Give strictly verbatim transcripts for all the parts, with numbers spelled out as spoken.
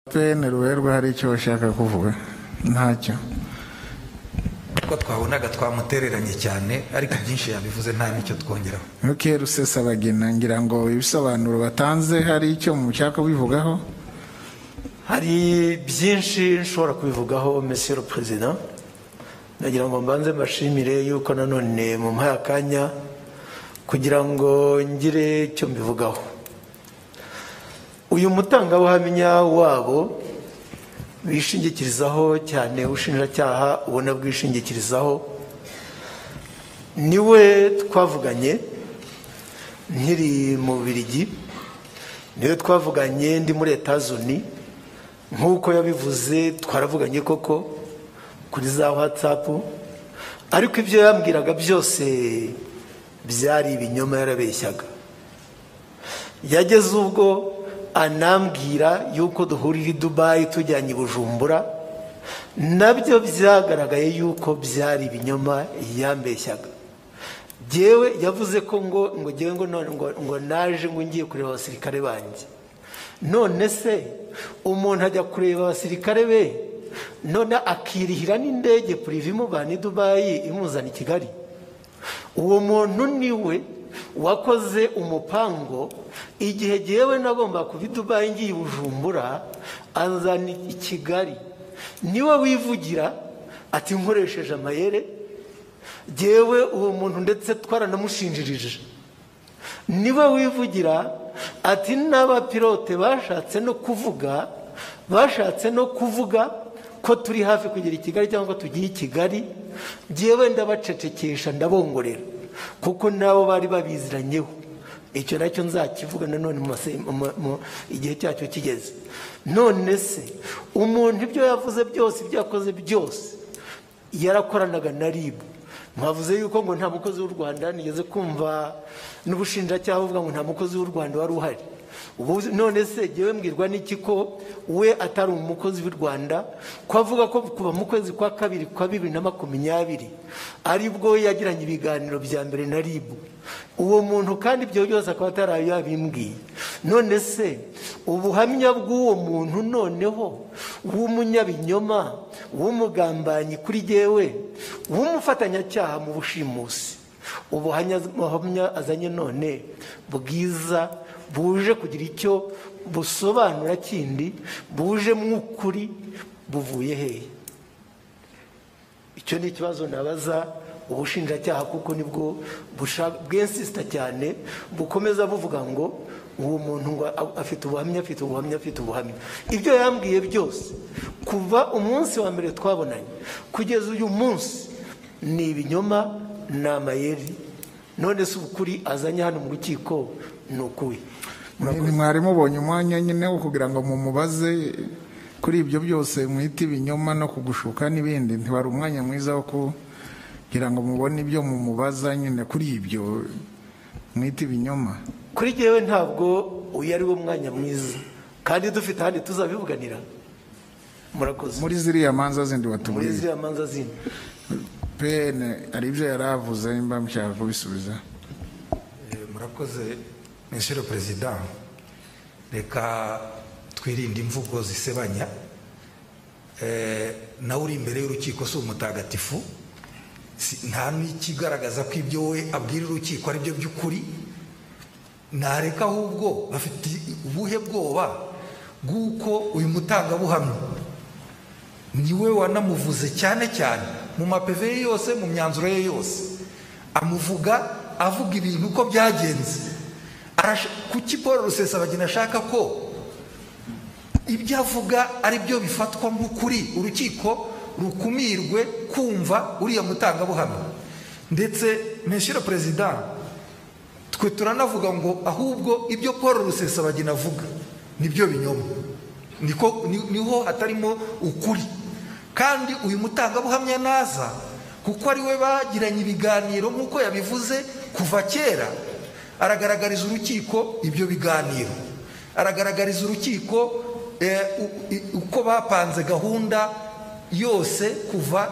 pene ruberwa hari icyo bashaka kuvuga ntacyo ko twabonaga twamutereranye cyane ariko byinshi yabivuze nta nicyo twongeraho. Nuke Rusesabagina ngira ngo ibisobanuro batanze hari icyo mushaka bivugaho. Hari byinshi nshobora kubivugaho Monsieur le Président. Nagira ngo mbanze mbashimire yuko nanone mu mpakanya kugira ngo ngire icyo mbivugaho. Uyu mutangabuhamya wabo bishingikirizaho cyane ushinjacyaha ubona bwishingikirizaho niwe twavuganye nkiri mu Bubiligi, niwe twavuganye ndi muri Etats-Unis nk'uko yabivuze, twaravuganye koko kuri za WhatsApp, ariko ibyo yambwiraga byose byari ibinyoma, yarabeshyaga. Yageze ubwo anambwira yuko duhurira i Dubai tujyanye i Bujumbura, nabyo byagaragaye yuko byari ibinyoma yambeshyaga. Jewe yavuze ko ngo ngo jewe ngo none ngo, ngo naje ngo ngiye kureba abasirikare banjye. None se umuntu ajya kureba abasirikare be none akirihira n'indege prive imuvana i Dubai imuzana i Kigali? Uwo muntu niwe wakoze umupango igihe jewe nagomba kuva i Dubai ngiye i Bujumbura anzana i Kigali. Niwe wivugira ati nkoresheje amayere. Jewe uwo muntu ndetse twaranamushinjirije. Niwe wivugira ati n'abapilote bashatse no kuvuga bashatse no kuvuga ko turi hafi kugera i Kigali cyangwa tugiye i Kigali, jewe ndabacecekesha ndabongorera kuko nabo bari babiziranyeho. Icyo nacyo nzakivuga nanone mu igihe cyacyo kigeze. None se umuntu ibyo yavuze byose byakoze byose yarakoranaga na R I B. Mwavuze yuko ngo nta mukozi w'u Rwanda, nigeze kumva n'ubushinjacyaha buvuga ngo nta mukozi w'u Rwanda wari uhari. Ubu none se jewe mbwirwa n'iki ko we atari umukozi w'u Rwanda, ko avuga ko kuba mu kwezi kwa kabiri kwa bibiri na makumyabiri aribwo yagiranye ibiganiro bya mbere na R I B. Uwo muntu kandi ibyo byose akaba atarayo yabimbwiye. None se ubuhamya bw'uwo muntu noneho w'umunyabinyoma, w'umugambanyi kuri jewe, w'umufatanyacyaha mu bushimusi, ubuhamya azanye none bwiza buje kugira icyo busobanura kindi, buje mw'ukuri, buvuye hehe? Icyo ni ikibazo nabaza ubushinjacyaha, kuko nibwo bwensista cyane bukomeza buvuga ngo uwo muntu ngo afite ubuhamya afite ubuhamya afite ubuhamya. Ibyo yambwiye byose kuva umunsi wa mbere twabonanye kugeza uyu munsi ni ibinyoma, ni amayeri. None se ukuri azanye hano mu rukiko ni ukuye? Mwari mubonye umwanya nyine wo kugira ngo mumubaze kuri ibyo byose mwita ibinyoma no kugushuka n'ibindi? Ntiwari umwanya mwiza wo kugira ngo mubone ibyo mumubaza nyine kuri ibyo mwita ibinyoma? Kuri jewe ntabwo uyu ari wo mwanya mwiza, kandi dufite handi tuzabivuganira. Murakoze. Muri ziriya manza zindi watubwiye? Muri ziriya manza zindi pene ari ibyo yaravuze nimba mushaka kubisubiza. Murakoze Monsieur le Président. Reka twirinde imvugo zisebanya. Nawe uri imbere y'urukiko si umutagatifu, nta n'ikigaragaza ko ibyo we abwira urukiko ari byo by'ukuri. Nareka ahubwo bafite ubuhe bwoba bw'uko uyu mutangabuhamya niwe wanamuvuze cyane cyane mu mapeve ye yose, mu myanzuro ye yose amuvuga avuga ibintu uko byagenze. Kuki Paul Rusesabagina ashaka ko ibyo avuga ari byo bifatwa nk'ukuri, urukiko rukumirwe kumva uriya mutangabuhamya? Ndetse Monsieur le Président, twe turanavuga ngo ahubwo ibyo Paul Rusesabagina avuga nibyo binyoma, niko niho hatarimo ukuri. Kandi uyu mutangabuhamya naza kuko ari we bagiranye ibiganiro nk'uko yabivuze kuva kera, aragaragariza urukiko ibyo biganiro, aragaragariza urukiko uko bapanze gahunda yose kuva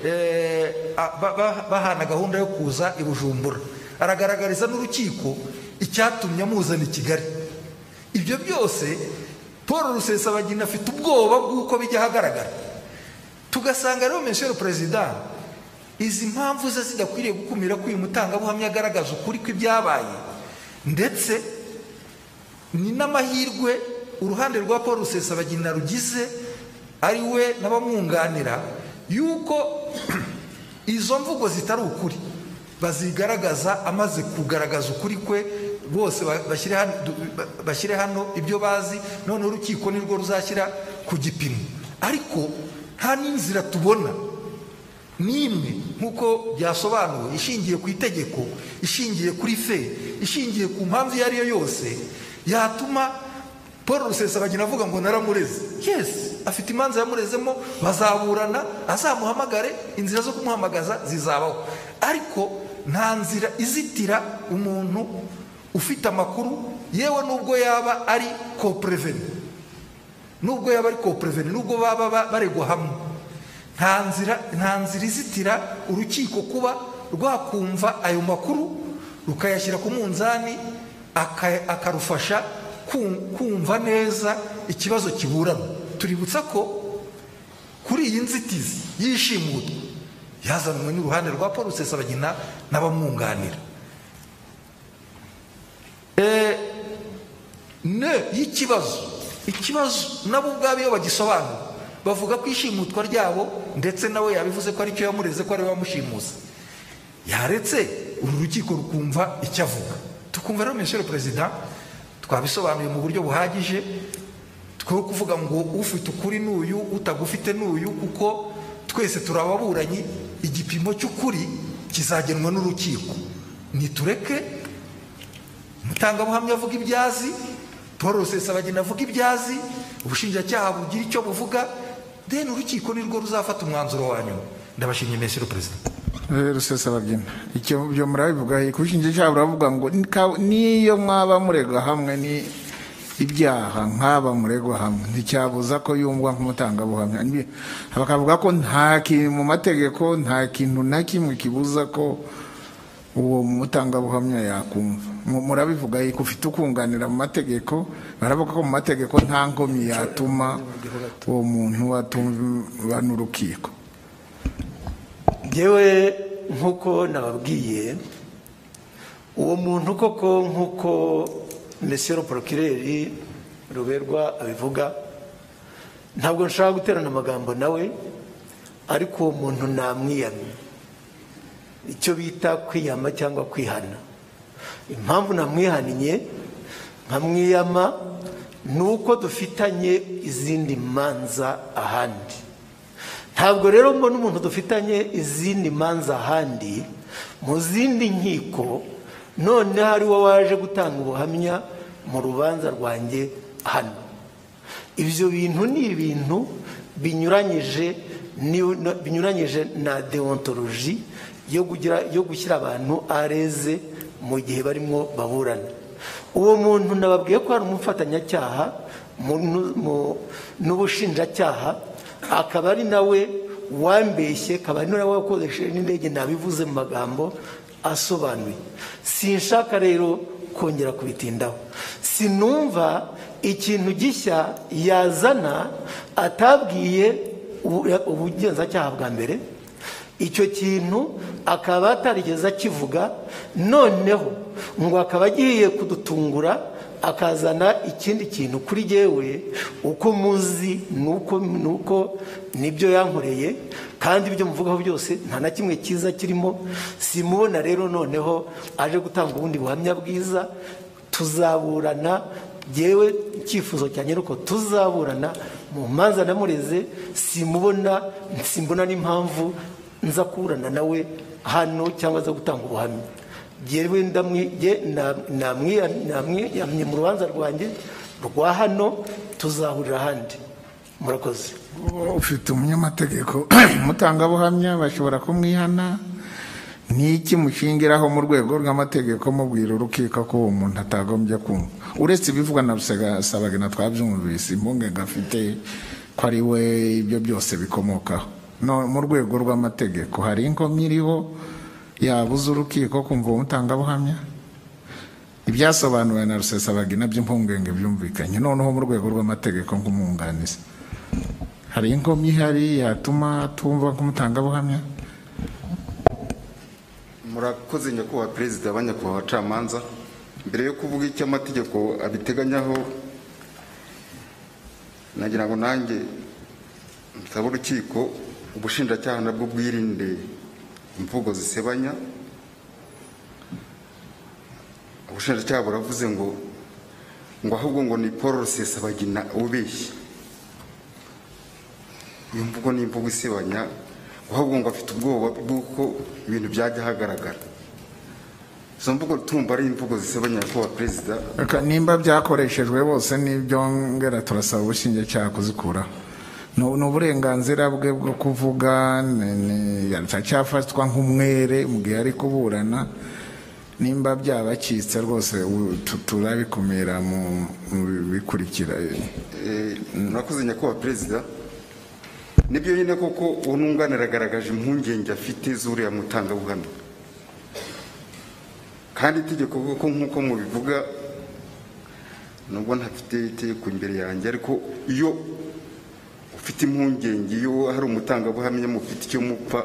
bahana gahunda yo kuza i Bujumbura, aragaragariza n'urukiko icyatumye amuzana i Kigali. Ibyo byose Paul Rusesabagina afite ubwoba bw'uko bijya hagaragara, tugasanga rero monsieur le président izi mpamvu ze zidakwiriye gukumira ko uyu mutangabuhamya agaragaza ukuri kw'ibyabaye, ndetse ni n'amahirwe uruhande rwa Paul Rusesabagina rugize ari we n'abamwunganira yuko izo mvugo zitari ukuri bazigaragaza, amaze kugaragaza ukuri kwe bose bashyire hano bashyire hano ibyo bazi, none urukiko nirwo ruzashyira ku gipimo. Ariko nta n'inzira tubona n'imwe nk'uko byasobanuwe ishingiye ku itegeko, ishingiye kuri fe, ishingiye ku mpamvu iyo ariyo yose yatuma Paul Rusesabagina avuga ngo naramureze. Yes, afite imanza yamurezemo, bazaburana, azamuhamagare, inzira zo kumuhamagaza zizabaho, ariko nta nzira izitira umuntu ufite amakuru, yewe nubwo yaba ari co-preveni, nubwo yaba ari co-preveni, nubwo baba baregwa hamwe, nta nzira nta nzira izitira urukiko kuba rwakumva ayo makuru rukayashyira ku munzani akarufasha kumva neza ikibazo kiburana. Tuributsa ko kuri iyi nzitizi yishimutwa yazanwe n'uruhande rwa Paul Rusesabagina n'abamwunganira. Eh ne y'ikibazo ikibazo nabo ubwabo iyo bagisobanura bavuga ko ishimutwa ryabo, ndetse nawe yabivuze ko ari cyo yamureze, ko ari we wamushimuza, yaretse uru rukiko rukumva icyo avuga. Tukumva rero monsieur le président twabisobanuye mu buryo buhagije, two kuvuga ngo ufite ukuri n'uyu, utagufite n'uyu, kuko twese turababuranyi, igipimo cy'ukuri kizagenwa n'urukiko. Nitureke mutangabuhamya avuga ibyazi, Paul Rusesabagina avuga ibyazi, ubushinjacyaha bugira icyo buvuga, then urukiko nirwo ruzafata umwanzuro wanyu. Ndabashimye monsieur le président. Rusesabagina icyo byo murabivuga, kubishinjacyaha buravuga ngo niyo mwaba muregwa hamwe ni ibyaha nk'aba muregwa hamwe, nticyabuza ko yumvwa nk'umutangabuhamya. Bakavuga ko nta kintu mu mategeko, nta kintu na kimwe kibuza ko uwo mutangabuhamya yakumva. Murabivuga ko ufite ukunganira mu mategeko, baravuga ko mu mategeko nta nkomyi yatuma uwo muntu atumva n'urukiko. Yewe nkuko nababwiye, uwo muntu koko nkuko monsieur le procureur Ruberwa abivuga, ntabwo nshaka guterana amagambo nawe, ariko uwo muntu namwiyamye, icyo bita kwiyama cyangwa kwihana. Impamvu namwihaniye nkamwiyama nuko dufitanye izindi manza ahandi. Ntabwo rero mbona umuntu dufitanye izindi manza ahandi mu zindi nkiko, none hari wo waje gutanga ubuhamya mu rubanza rwanjye hano. Ibyo bintu ni ibintu binyuranyije binyuranyije na deontologie yo kugira yo gushyira abantu areze mu gihe barimo baburana. Uwo muntu nababwiye ko ari umufatanyacyaha n'ubushinjacyaha, akaba ari nawe wambeshye, akaba ari nawe wakoresheje n'indege, nabivuze mu magambo asobanuye. Sinshaka rero kongera kubitindaho. Sinumva ikintu gishya yazana atabwiye ubugenzacyaha bwa mbere, icyo kintu akaba atarigeze akivuga, noneho ngo akaba agiye kudutungura akazana ikindi kintu kuri jewe. Uko muzi nuko nuko nibyo yankoreye, kandi ibyo muvugaho byose nta na kimwe cyiza kirimo. Simubona rero noneho aje gutanga ubundi buhamya bwiza. Tuzaburana, jewe icyifuzo cyane nuko tuzaburana mu manza namureze. Simubona simbona n'impamvu nza kurana nawe hano cyangwa za gutanga ubuhamya. Jewe ndamwije namwe namwe yamye mu rubanza rwanjye rwa hano, tuzahurira handi. Murakoze. Ufite umunyamategeko mutangabuhamya bashobora kumwihana, niki mushingiraho mu rwego rw'amategeko mubwira urukiko ko uwo muntu atagombye kumva, uretse ibivuga na Rusesabagina twabyumvise impungenge afite ko ari we ibyo byose bikomokaho. No, mu rwego rw'amategeko hari inkomyi iriho yabuze urukiko kumva umutangabuhamya? ibyasobanuwe na Rusesabagina by'impungenge byumvikanye noneho mu rwego rw'amategeko nk'umwunganizi hari inkomyi ihari yatuma tumva kumutangabuhamya. Murakoze nyakubahwa perezida, abanyakubahwa abacamanza, mbere yo kuvuga icyo amategeko abiteganyaho nagira ngo nanjye nsaba urukiko ubushinjacyaha nabwo bwirinde imvugo zisebanya. Ubushinjacyaha buravuze ngo ngo ahubwo ngo ni Paul Rusesabagina ubeshya. Iyo mvugo ni imvugo isebanya, ahubwo ngo afite ubwoba bw'uko ibintu byajya hagaragara. Izo mvugo tumva ari imvugo zisebanya ko perezida. Nimba byakoreshejwe bose n'ibyo ngera turasaba ubushinjacyaha kuzikuraho. No uburenganzira bwe bwo kuvuga cyafatwa nk'umwere mu gihe ari kuburana. Nimba byabacitse rwose turabikumira mu bikurikira. Murakoze nyakubahwa perezida. Nibyo nyine koko ununganira agaragaje impungenge afite zuriya mutangabuhamya, kandi itegeko koko nk'uko mubivuga nubwo ntafite itegeko imbere yanjye, ariko iyo ufite impungenge, iyo hari umutangabuhamya mufite icyo mupfa,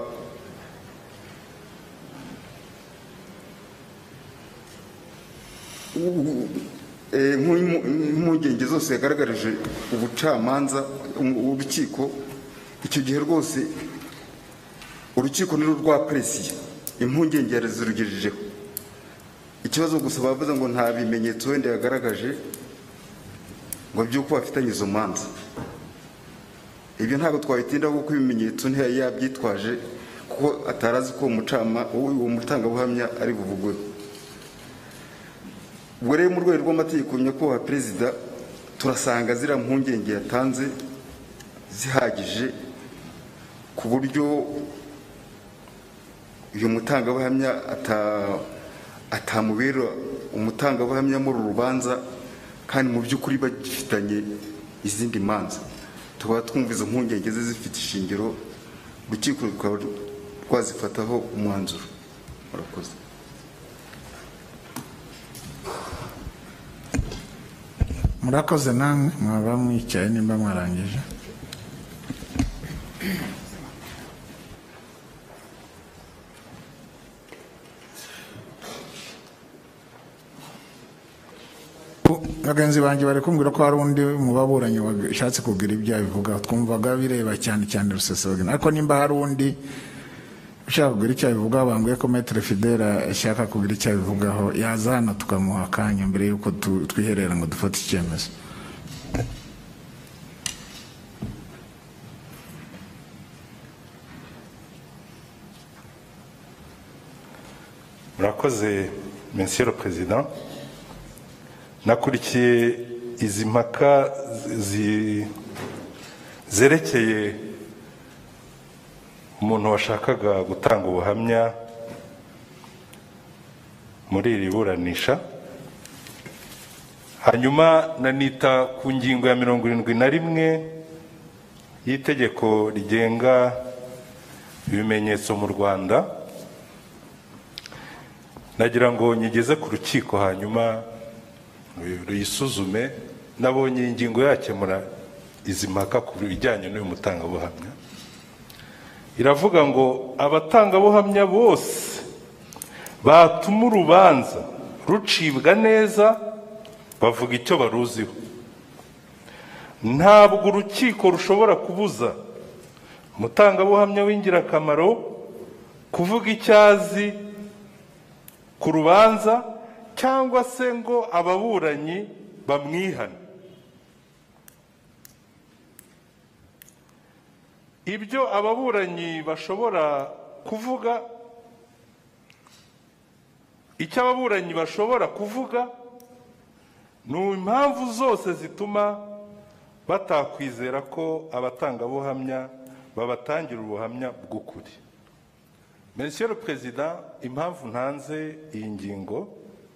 impungenge zose yagaragarije ubucamanza urukiko, icyo gihe rwose urukiko ni rwa presiye impungenge yarazirugejejeho. Ikibazo gusa bavuze ngo nta bimenyetso wenda yagaragaje ngo by'uko bafitanye izo manza. Ibyo ntabwo twabitindaho kuko ibimenyetso ntiyari yabyitwaje, kuko atarazi ko umucama uwo mutangabuhamya ari buvugweho. Ubwo rero mu rwego rw'amategeko nyakubahwa perezida turasanga ziriya mpungenge yatanze zihagije ku buryo uyu mutangabuhamya atamubera umutangabuhamya muri urubanza, kandi mu by'ukuri bagifitanye izindi manza. Tukaba twumva izo mpungenge ze zifite ishingiro, urukiko rukaba rwazifataho umwanzuro. Murakoze. Murakoze namwe mwaba mwicaye nimba mwarangije. Bagenzi banjye bari kumbwira ko hari undi mu baburanyi washatse kugira ibyo abivuga, twumvaga bireba cyane cyane Rusesabagina, ariko nimba hari undi ushaka kugira icyo abivuga bambwiye ko Maître Fidèle ashaka kugira icyo abivugaho yaza hano tukamuha akanya mbere yuko twiherera ngo dufate icyemezo. Murakoze Monsieur le Président. Nakurikiye izi mpaka zerekeye umuntu washakaga gutanga ubuhamya muri iri buranisha, hanyuma nanita ku ngingo ya mirongo irindwi na rimwe y'itegeko rigenga ibimenyetso mu Rwanda. Nagira ngo nyigeze ku rukiko hanyuma ruyisuzume. Nabonye ingingo yakemura izi mpaka ku bijyanye n'uyu mutangabuhamya. Iravuga ngo abatangabuhamya bose batuma urubanza rucibwa neza bavuga icyo baruziho. Ntabwo urukiko rushobora kubuza umutangabuhamya w'ingirakamaro kuvuga icyazi ku rubanza cyangwa se ngo ababuranyi bamwihane. Ibyo ababuranyi bashobora kuvuga, icyo ababuranyi bashobora kuvuga ni impamvu zose zituma batakwizera ko abatangabuhamya babatangira ubuhamya bw'ukuri. Monsieur le Président, impamvu ntanze iyi ngingo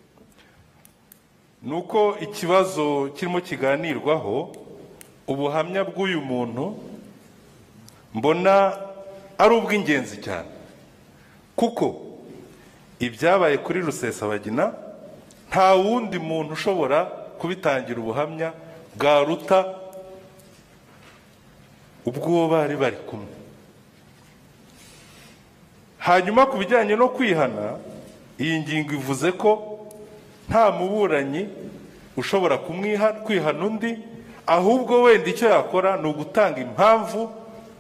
nuko ikibazo kirimo kiganirwaho ubuhamya bw'uyu muntu mbona ari ubw'ingenzi cyane, kuko ibyabaye kuri Rusesabagina nta wundi muntu ushobora kubitangira ubuhamya bwaruta ubwo bari bari kumwe. Hanyuma ku bijyanye no kwihana, iyi ngingo ivuze ko nta muburanyi ushobora kwihana undi, ahubwo wenda icyo yakora ni ugutanga impamvu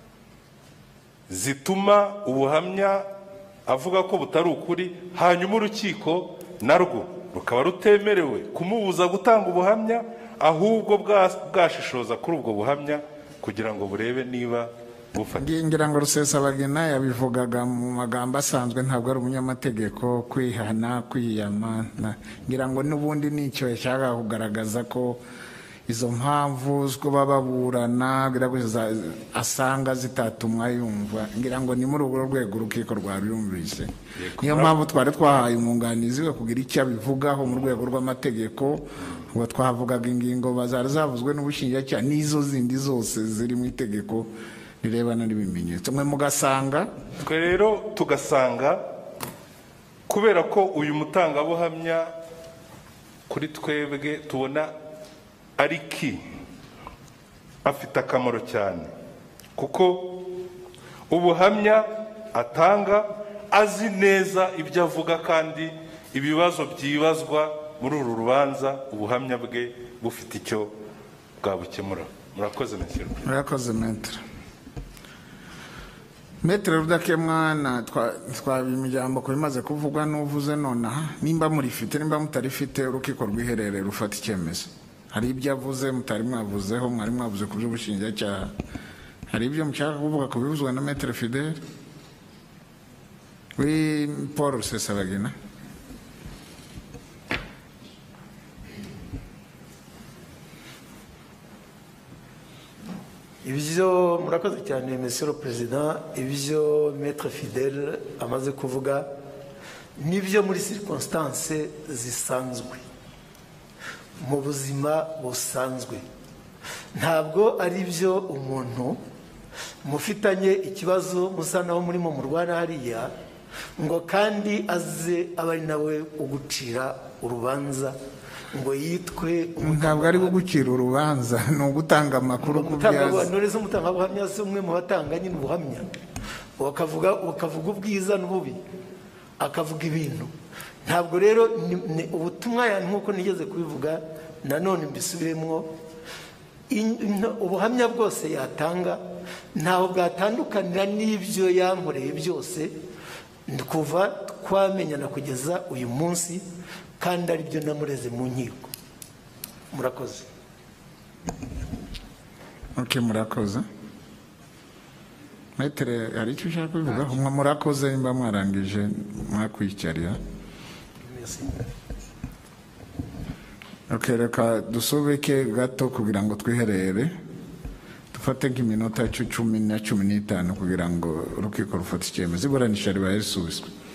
zituma ubuhamya avuga ko butari ukuri, hanyuma urukiko narwo rukaba rutemerewe kumubuza gutanga ubuhamya, ahubwo bwashishoza kuri ubwo buhamya kugira ngo burebe niba bufata. Ngira ngo Rusesabagina yabivugaga mu magambo asanzwe, ntabwo ari umunyamategeko. Kwihana, kwiyama, ngira ngo n'ubundi nicyo yashaka kugaragaza ko izo mpamvu zo baburana asanga zitatumwa yumva. Ngira ngo ni muri urwo rwego urukiko rwabyumvise, niyo mpamvu twari twahaye umwunganizi we kugira icyo abivugaho mu rwego rw'amategeko. Ngo twavugaga ingingo bazari zavuzwe n'ubushinjacyaha n'izo zindi zose ziri mu itegeko birebana n'ibimenyetso, mwe mugasanga. Twe rero tugasanga kubera ko uyu mutangabuhamya kuri twebwe tubona ari ki afite akamaro cyane, kuko ubuhamya atanga azi neza ibyo avuga, kandi ibibazo byibazwa muri uru rubanza ubuhamya bwe bufite icyo bwabukemura. Murakoze Monsieur. Murakoze Maître. Maître Rudakemwa, twabimijambo ko bimaze kuvugwa n'uvuze nonaha, nimba murifite nimba mutarifite urukiko rwiherere rufata icyemezo. Hari ibyo avuze mutari mwavuzeho, mwari mwavuze ku by'ubushinjacyaha. Hari ibyo mushaka kuvuga ku bivuzwe na Maître Fidèle? Oui, Paul Rusesabagina. Ibyo murakoze cyane Monsieur le Président, ibyo Maître Fidèle amaze kuvuga nibyo muri circonstances zisanzwe mu buzima busanzwe. Ntabwo ari byo umuntu mufitanye ikibazo musa naho murimo mu Rwanda hariya ngo kandi aze abari nawe ugucira urubanza ngo yitwe. Ntabwo ari gucira urubanza, ni ugutanga amakuru ku byazo. None se umutangabuhamya se umwe mu batanga nyine ubuhamya, bakavuga bakavuga ubwiza n'ububi, akavuga ibintu. Ntabwo rero ubutumwa yani nkuko nigeze kubivuga, nanone mbisubiremwo, ubuhamya bwose yatanga ntaho bwatandukanira n'ibyo yankoreye byose kuva twamenyana kugeza uyu munsi, kandi ari byo namureze mu nkiko. Murakoze. Okay, murakoze. Maître, hari icyo ushaka kubivugaho? Murakoze nimba mwarangije mwakwicarira. Merci. Okay, reka dusubike gato kugira ngo twiherere, dufate nk'iminota cumi na cumi n'itanu kugira ngo urukiko rufate icyemezo. Iburanisha ribaye risubizwe.